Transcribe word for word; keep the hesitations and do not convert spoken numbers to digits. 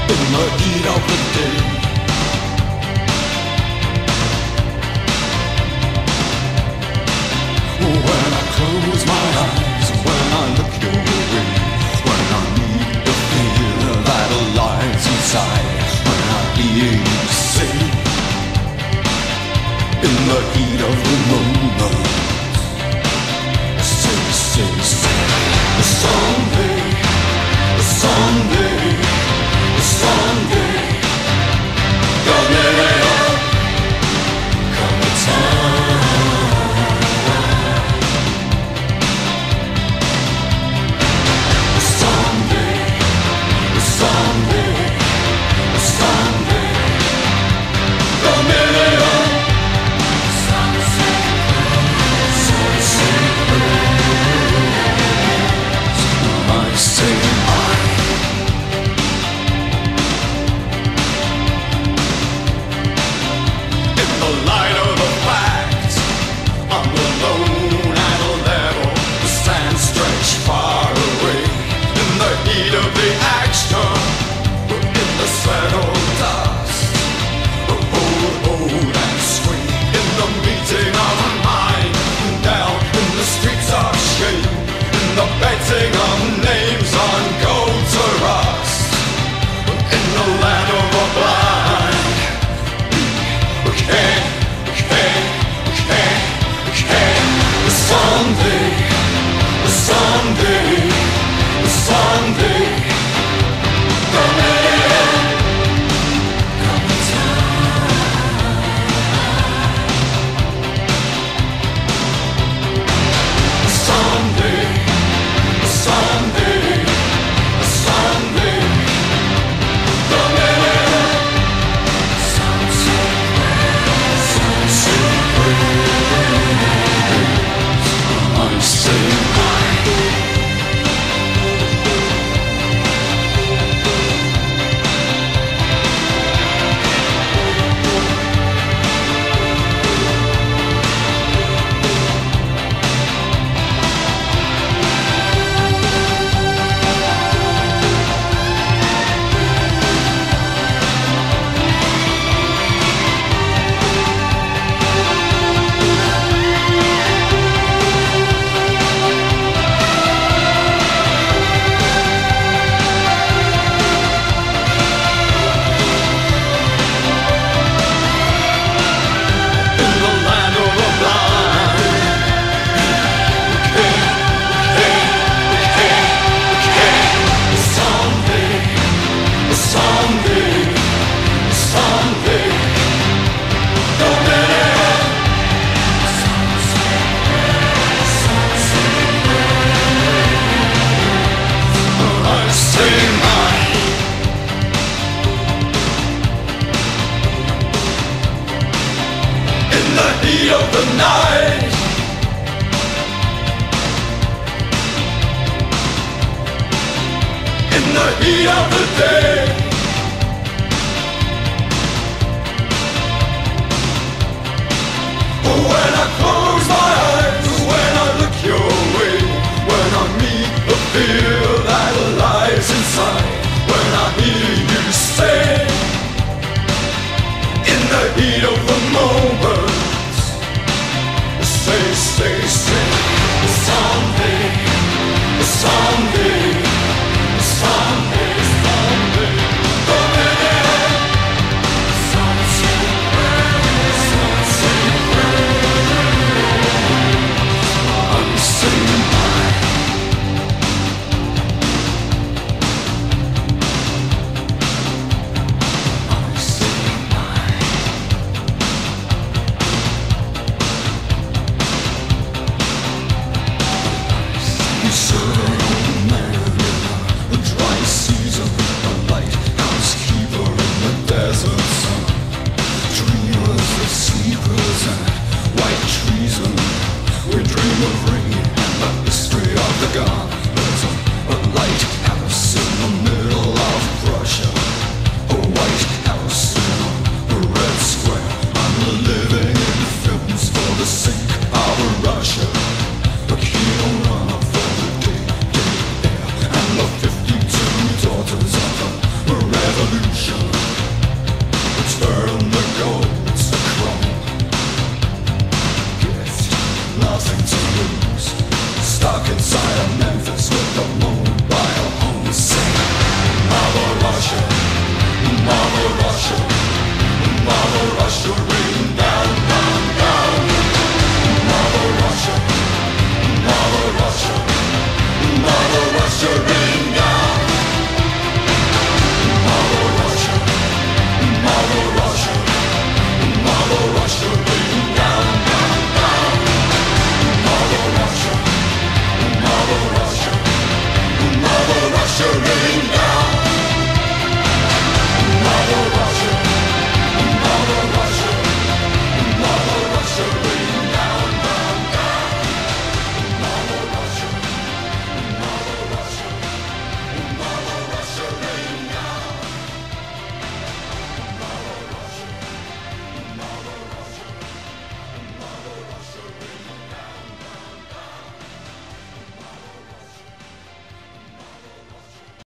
in the heat of the day. When I close my eyes, when I look your way, when I meet the fear that lies inside, when I hear you say, in the heat of the moment, say, say, say, someday, someday, someday, you'll never come a time. Someday, someday, someday, you'll never of the night, in the heat of the day, when I close my eyes, when I look your way, when I meet the fear that lies inside, when I hear you say, in the heat of